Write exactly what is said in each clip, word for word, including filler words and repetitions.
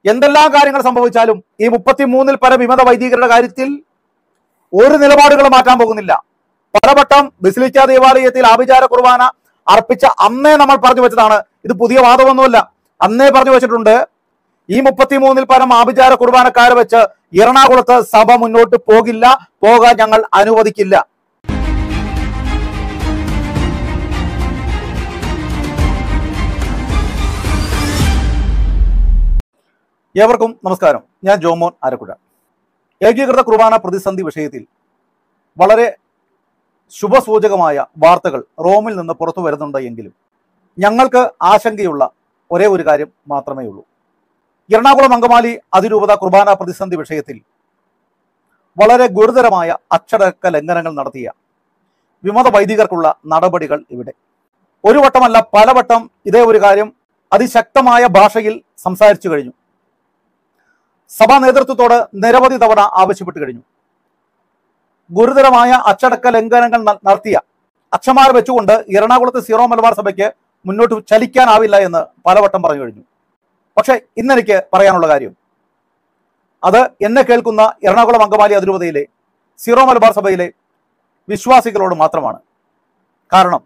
എന്തെല്ലാം കാര്യങ്ങൾ സംഭവിച്ചാലും ഈ മുപ്പത്തിമൂന്നിൽ പരം വിമത വൈദികരുടെ കാര്യത്തിൽ ഒരു നിലപാടുകൾ മാറ്റാൻ പോകുന്നില്ല. പലവട്ടം ബസിലിക്ക ദേവാലയത്തിൽ ആഭിചാര കുർബാന അർപ്പിച്ച അന്നേ നമ്മൾ പറഞ്ഞു വെച്ചതാണ്. ഇത് പുതിയ വാദമൊന്നുമല്ല. അന്നേ പറഞ്ഞു വെച്ചിട്ടുണ്ട്, ഈ മുപ്പത്തിമൂന്നിൽ പരം ആഭിചാര കുർബാനക്കാരെ വെച്ച് എറണാകുളത്ത് സഭ മുന്നോട്ട് പോകില്ല, പോകാൻ ഞങ്ങൾ അനുവദിക്കില്ല. ഏവർക്കും നമസ്കാരം. ഞാൻ ജോമോൻ ആരക്കുഴ. ഏകീകൃത കുർബാന പ്രതിസന്ധി വിഷയത്തിൽ വളരെ ശുഭസൂചകമായ വാർത്തകൾ റോമിൽ നിന്ന് പുറത്തു വരുന്നുണ്ട് എങ്കിലും ഞങ്ങൾക്ക് ആശങ്കയുള്ള ഒരേ ഒരു കാര്യം മാത്രമേ ഉള്ളൂ. എറണാകുളം അങ്കമാലി അതിരൂപത കുർബാന പ്രതിസന്ധി വിഷയത്തിൽ വളരെ ഗുരുതരമായ അച്ചടക്ക ലംഘനങ്ങൾ നടത്തിയ വിമത വൈദികർക്കുള്ള നടപടികൾ ഇവിടെ ഒരു വട്ടമല്ല പലവട്ടം ഇതേ ഒരു കാര്യം അതിശക്തമായ ഭാഷയിൽ സംസാരിച്ചു കഴിഞ്ഞു. സഭാ നേതൃത്വത്തോട് നിരവധി തവണ ആവശ്യപ്പെട്ടു കഴിഞ്ഞു. ഗുരുതരമായ അച്ചടക്ക ലംഘനങ്ങൾ നടത്തിയ അച്ഛന്മാർ വെച്ചുകൊണ്ട് എറണാകുളത്ത് സീറോ മലബാർ സഭയ്ക്ക് മുന്നോട്ട് ചലിക്കാനാവില്ല എന്ന് പലവട്ടം പറഞ്ഞു കഴിഞ്ഞു. പക്ഷെ ഇന്നെനിക്ക് പറയാനുള്ള കാര്യം അത് എന്നെ കേൾക്കുന്ന എറണാകുളം അങ്കമാലി അതിരൂപതയിലെ സീറോ മലബാർ സഭയിലെ വിശ്വാസികളോട് മാത്രമാണ്. കാരണം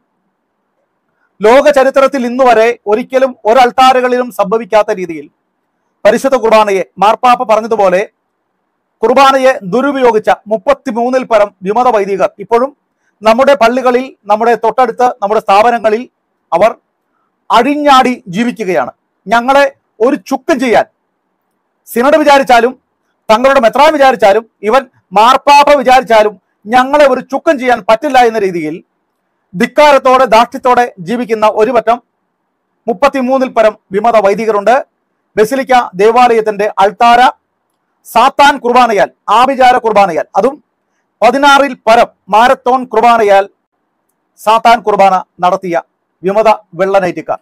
ലോക ചരിത്രത്തിൽ ഇന്നുവരെ ഒരിക്കലും ഒരൾത്താരകളിലും സംഭവിക്കാത്ത രീതിയിൽ പരിശുദ്ധ കുർബാനയെ മാർപ്പാപ്പ പറഞ്ഞതുപോലെ കുർബാനയെ ദുരുപയോഗിച്ച മുപ്പത്തിമൂന്നിൽ പരം വിമത വൈദികർ ഇപ്പോഴും നമ്മുടെ പള്ളികളിൽ, നമ്മുടെ തൊട്ടടുത്ത്, നമ്മുടെ സ്ഥാപനങ്ങളിൽ അവർ അഴിഞ്ഞാടി ജീവിക്കുകയാണ്. ഞങ്ങളെ ഒരു ചുക്കും ചെയ്യാൻ സിനഡ് വിചാരിച്ചാലും തങ്ങളുടെ മെത്രാൻ വിചാരിച്ചാലും ഇവൻ മാർപ്പാപ്പ വിചാരിച്ചാലും ഞങ്ങളെ ഒരു ചുക്കും ചെയ്യാൻ പറ്റില്ല എന്ന രീതിയിൽ ധിക്കാരത്തോടെ ധാർഷ്ട്യത്തോടെ ജീവിക്കുന്ന ഒരു പറ്റം മുപ്പത്തിമൂന്നിൽ പരം വിമത വൈദികരുണ്ട്. ബസിലിക്ക ദേവാലയത്തിന്റെ അൾത്താര സാത്താൻ കുർബാനയാൽ, ആഭിചാര കുർബാനയാൽ, അതും പതിനാറിൽ പരം മാരത്തോൺ കുർബാനയാൽ സാത്താൻ കുർബാന നടത്തിയ വിമത വെള്ളനൈറ്റിക്കാർ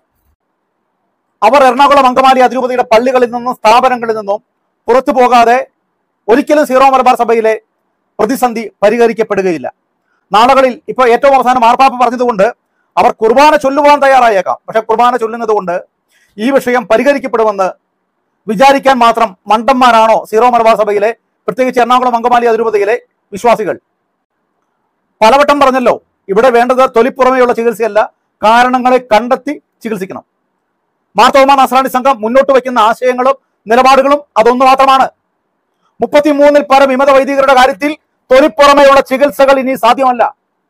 അവർ എറണാകുളം അങ്കമാലി അതിരൂപതയുടെ പള്ളികളിൽ നിന്നും സ്ഥാപനങ്ങളിൽ നിന്നും പുറത്തു പോകാതെ ഒരിക്കലും സീറോ മലബാർ സഭയിലെ പ്രതിസന്ധി പരിഹരിക്കപ്പെടുകയില്ല. നാളുകളിൽ ഇപ്പൊ ഏറ്റവും അവസാനം മാർപ്പാപ്പ പറഞ്ഞതുകൊണ്ട് അവർ കുർബാന ചൊല്ലുവാൻ തയ്യാറായേക്കാം. പക്ഷെ കുർബാന ചൊല്ലുന്നത് കൊണ്ട് ഈ വിഷയം പരിഹരിക്കപ്പെടുമെന്ന് വിചാരിക്കാൻ മാത്രം മണ്ടന്മാരാണോ സീറോ മലബാർ സഭയിലെ, പ്രത്യേകിച്ച് എറണാകുളം അങ്കമാലി അതിരൂപതയിലെ വിശ്വാസികൾ? പലവട്ടം പറഞ്ഞല്ലോ, ഇവിടെ വേണ്ടത് തൊലിപ്പുറമെയുള്ള ചികിത്സയല്ല, കാരണങ്ങളെ കണ്ടെത്തി ചികിത്സിക്കണം. മാർത്തോമാ നസ്രാണി സംഘം മുന്നോട്ട് വയ്ക്കുന്ന ആശയങ്ങളും നിലപാടുകളും അതൊന്നു മാത്രമാണ്. മുപ്പത്തിമൂന്നിൽ പരം വിമത വൈദികരുടെ കാര്യത്തിൽ തൊലിപ്പുറമെയുള്ള ചികിത്സകൾ ഇനി സാധ്യമല്ല.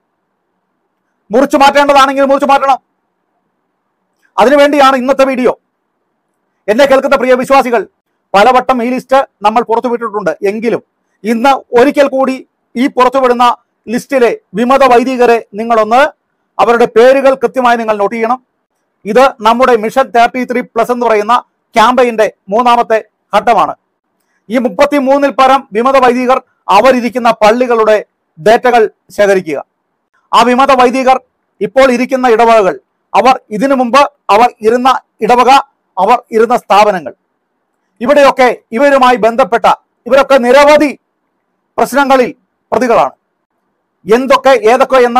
മുറിച്ചു മാറ്റേണ്ടതാണെങ്കിൽ മുറിച്ചു മാറ്റണം. അതിനുവേണ്ടിയാണ് ഇന്നത്തെ വീഡിയോ. എന്നെ കേൾക്കുന്ന പ്രിയ വിശ്വാസികൾ, പലവട്ടം ഈ ലിസ്റ്റ് നമ്മൾ പുറത്തുവിട്ടിട്ടുണ്ട്. എങ്കിലും ഇന്ന് ഒരിക്കൽ കൂടി ഈ പുറത്തുവിടുന്ന ലിസ്റ്റിലെ വിമത വൈദികരെ നിങ്ങളൊന്ന് അവരുടെ പേരുകൾ കൃത്യമായി നിങ്ങൾ നോട്ട് ചെയ്യണം. ഇത് നമ്മുടെ മിഷൻ തേർട്ടി ത്രീ പ്ലസ് എന്ന് പറയുന്ന ക്യാമ്പയിന്റെ മൂന്നാമത്തെ ഘട്ടമാണ്. ഈ മുപ്പത്തി മൂന്നിൽ പരം വിമത വൈദികർ അവരിയ്ക്കുന്ന പള്ളികളുടെ ഡേറ്റകൾ ശേഖരിക്കുക. ആ വിമത വൈദികർ ഇപ്പോൾ ഇരിക്കുന്ന ഇടവകകൾ, അവർ ഇതിനു മുമ്പ് അവർ ഇരുന്ന ഇടവക, അവർ ഇരുന്ന സ്ഥാപനങ്ങൾ, ഇവിടെയൊക്കെ ഇവരുമായി ബന്ധപ്പെട്ട ഇവരൊക്കെ നിരവധി പ്രശ്നങ്ങളിൽ പ്രതികളാണ്. എന്തൊക്കെ ഏതൊക്കെ എന്ന്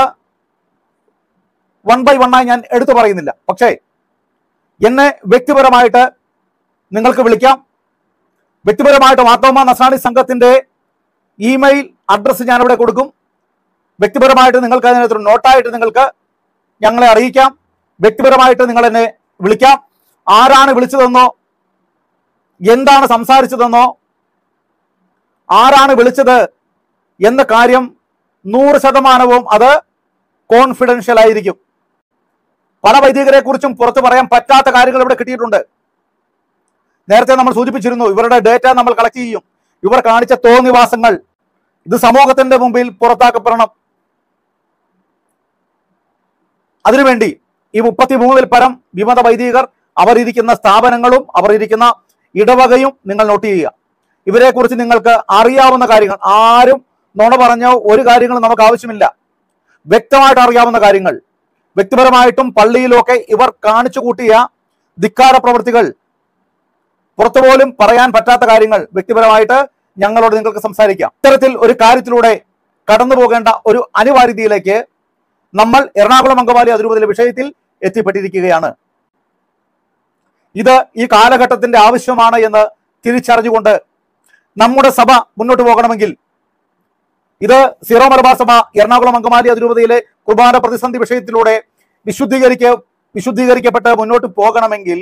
വൺ ബൈ വണ്ണായി ഞാൻ എടുത്തു പറയുന്നില്ല. പക്ഷേ എന്നെ വ്യക്തിപരമായിട്ട് നിങ്ങൾക്ക് വിളിക്കാം. വ്യക്തിപരമായിട്ട് മാർത്തോമാ നസ്രാണി സംഘത്തിന്റെ ഇമെയിൽ അഡ്രസ്സ് ഞാനിവിടെ കൊടുക്കും. വ്യക്തിപരമായിട്ട് നിങ്ങൾക്ക് അതിനകത്തൊരു നോട്ടായിട്ട് നിങ്ങൾക്ക് ഞങ്ങളെ അറിയിക്കാം. വ്യക്തിപരമായിട്ട് നിങ്ങൾ എന്നെ വിളിക്കാം. ആരാണ് വിളിച്ചതെന്നോ, എന്താണ് സംസാരിച്ചതെന്നോ, ആരാണ് വിളിച്ചത് എന്ന കാര്യം നൂറ് ശതമാനവും അത് കോൺഫിഡൻഷ്യൽ ആയിരിക്കും. പല വൈദികരെ കുറിച്ചും പുറത്തു പറയാൻ പറ്റാത്ത കാര്യങ്ങൾ ഇവിടെ കിട്ടിയിട്ടുണ്ട്. നേരത്തെ നമ്മൾ സൂചിപ്പിച്ചിരുന്നു, ഇവരുടെ ഡേറ്റ നമ്മൾ കളക്ട് ചെയ്യും. ഇവർ കാണിച്ച തോന്നിവാസങ്ങൾ ഇത് സമൂഹത്തിന്റെ മുമ്പിൽ പുറത്താക്കപ്പെടണം. അതിനുവേണ്ടി ഈ മുപ്പത്തിമൂന്നിൽ പരം വിമത വൈദികർ അവരിയ്ക്കുന്ന സ്ഥാപനങ്ങളും അവർ ഇരിക്കുന്ന ഇടവകയും നിങ്ങൾ നോട്ട് ചെയ്യുക. ഇവരെ കുറിച്ച് നിങ്ങൾക്ക് അറിയാവുന്ന കാര്യങ്ങൾ, ആരും നുണ പറഞ്ഞോ ഒരു കാര്യങ്ങളും നമുക്ക് ആവശ്യമില്ല. വ്യക്തമായിട്ട് അറിയാവുന്ന കാര്യങ്ങൾ, വ്യക്തിപരമായിട്ടും പള്ളിയിലൊക്കെ ഇവർ കാണിച്ചു കൂട്ടിയ ധിക്കാര പ്രവൃത്തികൾ, പുറത്തുപോലും പറയാൻ പറ്റാത്ത കാര്യങ്ങൾ വ്യക്തിപരമായിട്ട് ഞങ്ങളോട് നിങ്ങൾക്ക് സംസാരിക്കാം. ഇത്തരത്തിൽ ഒരു കാര്യത്തിലൂടെ കടന്നു പോകേണ്ട ഒരു അനിവാര്യതയിലേക്ക് നമ്മൾ എറണാകുളം അങ്കമാലി അതിരൂപതയിലെ വിഷയത്തിൽ എത്തിപ്പെട്ടിരിക്കുകയാണ്. ഇത് ഈ കാലഘട്ടത്തിന്റെ ആവശ്യമാണ് എന്ന് തിരിച്ചറിഞ്ഞുകൊണ്ട് നമ്മുടെ സഭ മുന്നോട്ട് പോകണമെങ്കിൽ, ഇത് സീറോ മലബാർ സഭ എറണാകുളം അങ്കമാലി അതിരൂപതയിലെ കുർബാന പ്രതിസന്ധി വിഷയത്തിലൂടെ വിശുദ്ധീകരിക്ക വിശുദ്ധീകരിക്കപ്പെട്ട് മുന്നോട്ട് പോകണമെങ്കിൽ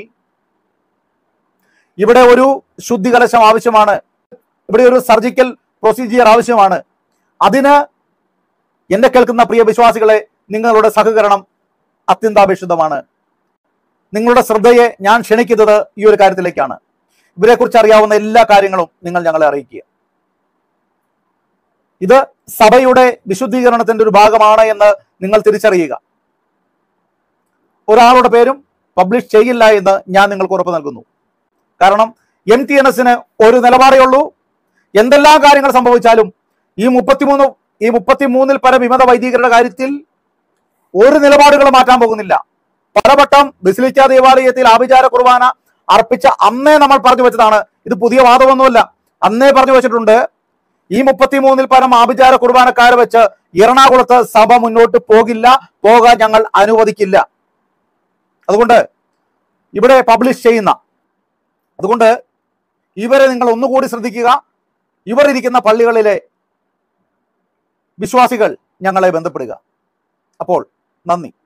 ഇവിടെ ഒരു ശുദ്ധി കലശം ആവശ്യമാണ്. ഇവിടെ ഒരു സർജിക്കൽ പ്രൊസീജിയർ ആവശ്യമാണ്. അതിന് എന്നെ കേൾക്കുന്ന പ്രിയ വിശ്വാസികളെ, നിങ്ങളുടെ സഹകരണം അത്യന്താപേക്ഷിതമാണ്. നിങ്ങളുടെ ശ്രദ്ധയെ ഞാൻ ക്ഷണിക്കുന്നത് ഈ ഒരു കാര്യത്തിലേക്കാണ്. ഇവരെക്കുറിച്ച് അറിയാവുന്ന എല്ലാ കാര്യങ്ങളും നിങ്ങൾ ഞങ്ങളെ അറിയിക്കുക. ഇത് സഭയുടെ വിശുദ്ധീകരണത്തിന്റെ ഒരു ഭാഗമാണ് എന്ന് നിങ്ങൾ തിരിച്ചറിയുക. ഒരാളുടെ പേരും പബ്ലിഷ് ചെയ്യില്ല എന്ന് ഞാൻ നിങ്ങൾക്ക് ഉറപ്പ് നൽകുന്നു. കാരണം എം ടി എൻ എസിന് ഒരു നിലപാടേ ഉള്ളൂ. എന്തെല്ലാം കാര്യങ്ങൾ സംഭവിച്ചാലും ഈ മുപ്പത്തിമൂന്ന് ഈ മുപ്പത്തിമൂന്നിൽ പരം വിമത വൈദികരുടെ കാര്യത്തിൽ ഒരു നിലപാടുകൾ മാറ്റാൻ പോകുന്നില്ല. പലവട്ടം ബസിലിക്ക ദേവാലയത്തിൽ ആഭിചാര കുർബാന അർപ്പിച്ച അന്നേ നമ്മൾ പറഞ്ഞു വെച്ചതാണ്. ഇത് പുതിയ വാദമൊന്നുമല്ല. അന്നേ പറഞ്ഞു വെച്ചിട്ടുണ്ട്, ഈ മുപ്പത്തിമൂന്നിൽ പരം ആഭിചാര കുർബാനക്കാരെ വെച്ച് എറണാകുളത്ത് സഭ മുന്നോട്ട് പോകില്ല, പോകാൻ ഞങ്ങൾ അനുവദിക്കില്ല. അതുകൊണ്ട് ഇവിടെ പബ്ലിഷ് ചെയ്യുന്ന അതുകൊണ്ട് ഇവരെ നിങ്ങൾ ഒന്നുകൂടി ശ്രദ്ധിക്കുക. ഇവർ ഇരിക്കുന്ന പള്ളികളിലെ വിശ്വാസികൾ ഞങ്ങളെ ബന്ധപ്പെടുക. അപ്പോൾ നന്ദി.